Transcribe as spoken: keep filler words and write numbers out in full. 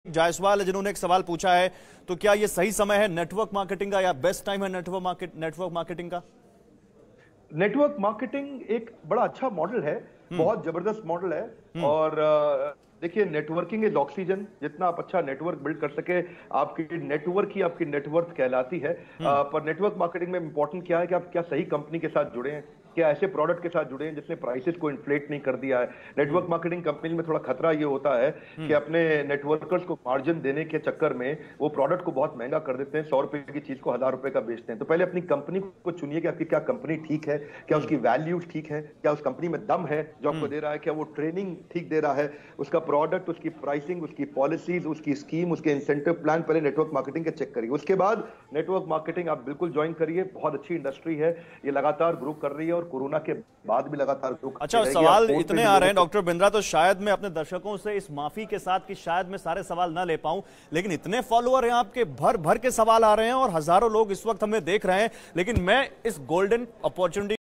जायसवाल है जिन्होंने एक सवाल पूछा है, तो क्या ये सही समय है नेटवर्क मार्केटिंग का या बेस्ट टाइम है नेटवर्क मार्केट नेटवर्क मार्केटिंग का? नेटवर्क मार्केटिंग एक बड़ा अच्छा मॉडल है, बहुत जबरदस्त मॉडल है। और देखिए, नेटवर्किंग इज ऑक्सीजन। जितना आप अच्छा नेटवर्क बिल्ड कर सके, आपकी नेटवर्क ही आपकी नेटवर्थ कहलाती है। आ, पर नेटवर्क मार्केटिंग में इंपॉर्टेंट क्या है कि आप क्या सही कंपनी के साथ जुड़े हैं, क्या ऐसे प्रोडक्ट के साथ जुड़े हैं जिसने प्राइसेस को इन्फ्लेट नहीं कर दिया है। नेटवर्क मार्केटिंग कंपनी में थोड़ा खतरा ये होता है कि अपने नेटवर्कर्स को मार्जिन देने के चक्कर में वो प्रोडक्ट को बहुत महंगा कर देते हैं, सौ रुपए की चीज को हजार रुपए का बेचते हैं। तो पहले अपनी कंपनी को चुनिए कि आपकी क्या कंपनी ठीक है, क्या उसकी वैल्यू ठीक है, क्या उस कंपनी में दम है जो आपको दे रहा है, क्या वो ट्रेनिंग ठीक दे रहा है, उसका प्रोडक्ट, उसकी प्राइसिंग, उसकी पॉलिसीज, उसकी स्कीम, उसके इंसेंटिव प्लान पहले नेटवर्क मार्केटिंग के चेक करिए। उसके बाद नेटवर्क मार्केटिंग आप बिल्कुल ज्वाइन करिए। बहुत अच्छी इंडस्ट्री है, ये लगातार ग्रो कर रही है और कोरोना के बाद भी लगातार ग्रो। अच्छा, सवाल इतने आ रहे हैं डॉक्टर बिंद्रा, तो शायद मैं अपने दर्शकों से इस माफी के साथ कि शायद मैं सारे सवाल ना ले पाऊं, लेकिन इतने फॉलोअर हैं आपके, भर भर के सवाल आ रहे हैं और हजारों लोग इस वक्त हमें देख रहे हैं, लेकिन मैं इस गोल्डन अपॉर्चुनिटी